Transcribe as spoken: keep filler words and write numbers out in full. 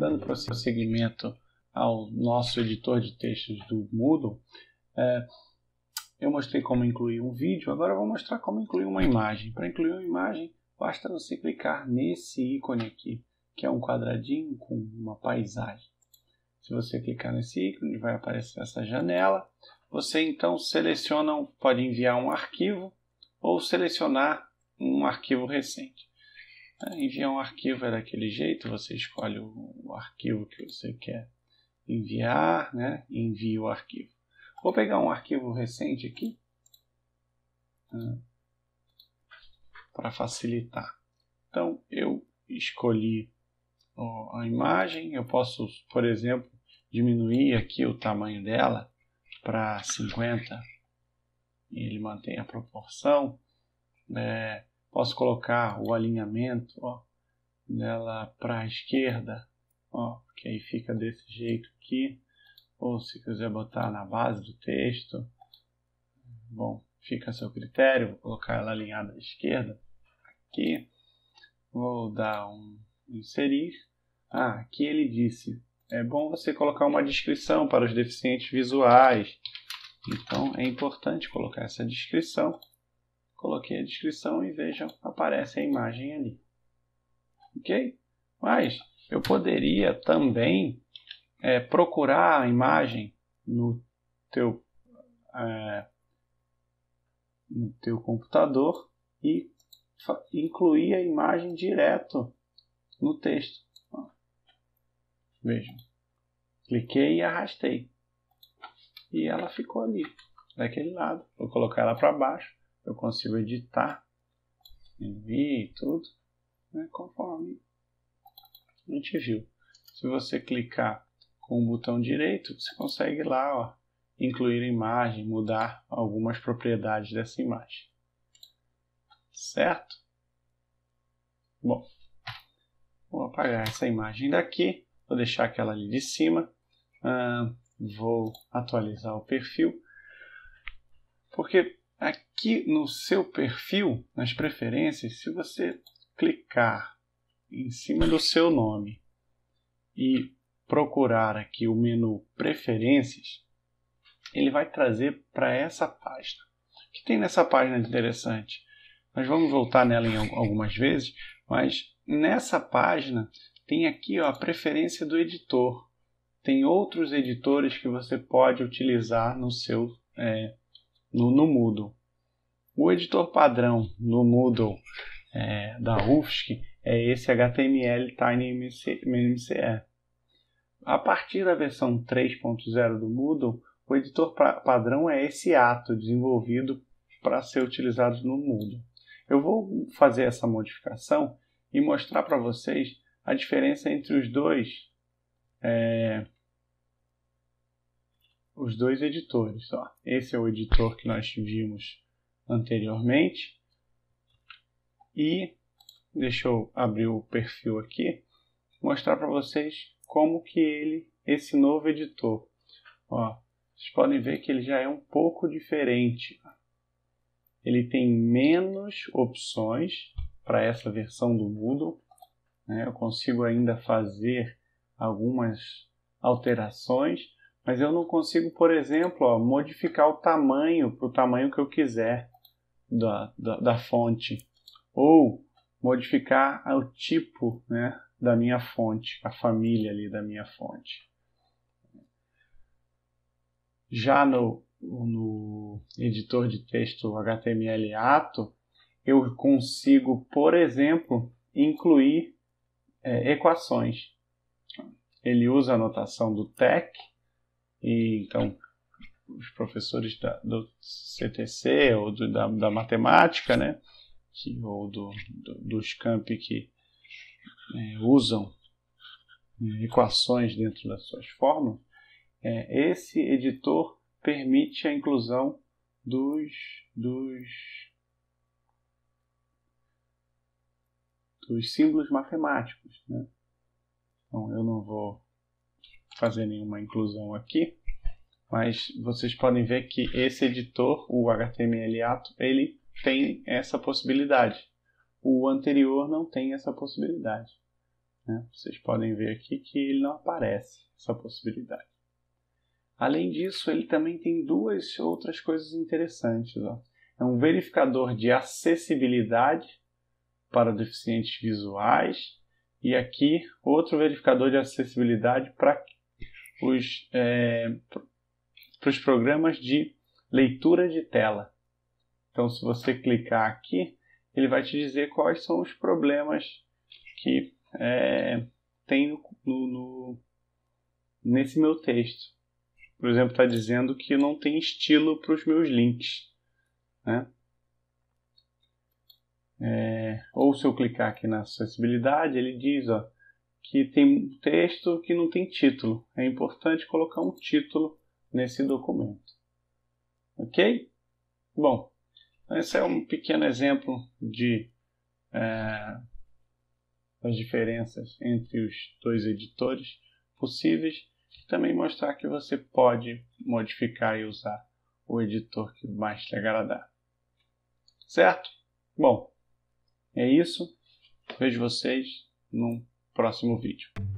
dando prosseguimento ao nosso editor de textos do Moodle, é, eu mostrei como incluir um vídeo, agora eu vou mostrar como incluir uma imagem. Para incluir uma imagem, basta você clicar nesse ícone aqui, que é um quadradinho com uma paisagem. Se você clicar nesse ícone, vai aparecer essa janela. Você então seleciona, pode enviar um arquivo ou selecionar um arquivo recente. Enviar um arquivo é daquele jeito, você escolhe o arquivo que você quer enviar, né? Envia o arquivo. Vou pegar um arquivo recente aqui, para facilitar. Então, eu escolhi a imagem, eu posso, por exemplo, diminuir aqui o tamanho dela para cinquenta, e ele mantém a proporção. É, posso colocar o alinhamento ó, dela para a esquerda, ó, que aí fica desse jeito aqui. Ou se quiser botar na base do texto, bom, fica a seu critério. Vou colocar ela alinhada à esquerda aqui. Vou dar um inserir. Ah, aqui ele disse, é bom você colocar uma descrição para os deficientes visuais. Então é importante colocar essa descrição. Coloquei a descrição e vejam, aparece a imagem ali. Ok? Mas eu poderia também é, procurar a imagem no teu, é, no teu computador e incluir a imagem direto no texto. Vejam, cliquei e arrastei. E ela ficou ali, daquele lado. Vou colocar ela para baixo. Eu consigo editar, diminuir e tudo, né, conforme a gente viu. Se você clicar com o botão direito, você consegue lá ó, incluir a imagem, mudar algumas propriedades dessa imagem. Certo? Bom, vou apagar essa imagem daqui, vou deixar aquela ali de cima, ah, vou atualizar o perfil, porque aqui no seu perfil, nas preferências, se você clicar em cima do seu nome e procurar aqui o menu Preferências, ele vai trazer para essa página. O que tem nessa página de interessante? Nós vamos voltar nela em algumas vezes, mas nessa página tem aqui ó, a preferência do editor. Tem outros editores que você pode utilizar no seu é, no, no Moodle. O editor padrão no Moodle é, da U F S C é esse H T M L TinyMCE. A partir da versão três ponto zero do Moodle, o editor padrão é esse Ato, desenvolvido para ser utilizado no Moodle. Eu vou fazer essa modificação e mostrar para vocês a diferença entre os dois, é, os dois editores. Ó. Esse é o editor que nós vimos anteriormente. E deixa eu abrir o perfil aqui, mostrar para vocês como que ele, esse novo editor, ó, vocês podem ver que ele já é um pouco diferente. Ele tem menos opções para essa versão do Moodle, né? Eu consigo ainda fazer algumas alterações, mas eu não consigo, por exemplo, ó, modificar o tamanho para o tamanho que eu quiser da, da, da fonte, ou modificar o tipo, né, da minha fonte, a família ali da minha fonte. Já no, no editor de texto H T M L Ato, eu consigo, por exemplo, incluir é, equações. Ele usa a notação do T E C, e então os professores da, do C T C ou do, da, da matemática, né, que, ou do, do, dos campi que é, usam é, equações dentro das suas fórmulas, é, esse editor permite a inclusão dos, dos, dos símbolos matemáticos, né? Então eu não vou fazer nenhuma inclusão aqui, mas vocês podem ver que esse editor, o H T M L Ato, ele tem essa possibilidade. O anterior não tem essa possibilidade. né? Vocês podem ver aqui que ele não aparece essa possibilidade. Além disso, ele também tem duas outras coisas interessantes. Ó. É um verificador de acessibilidade para deficientes visuais e aqui outro verificador de acessibilidade para os, é, para os programas de leitura de tela. Então, se você clicar aqui, ele vai te dizer quais são os problemas que é, tem no, no, nesse meu texto. Por exemplo, está dizendo que não tem estilo para os meus links, né? É, ou se eu clicar aqui na acessibilidade, ele diz ó, que tem um texto que não tem título. É importante colocar um título nesse documento. Ok? Bom, esse é um pequeno exemplo de é, as diferenças entre os dois editores possíveis. Também mostrar que você pode modificar e usar o editor que mais te agradar. Certo? Bom, é isso. Vejo vocês no próximo vídeo.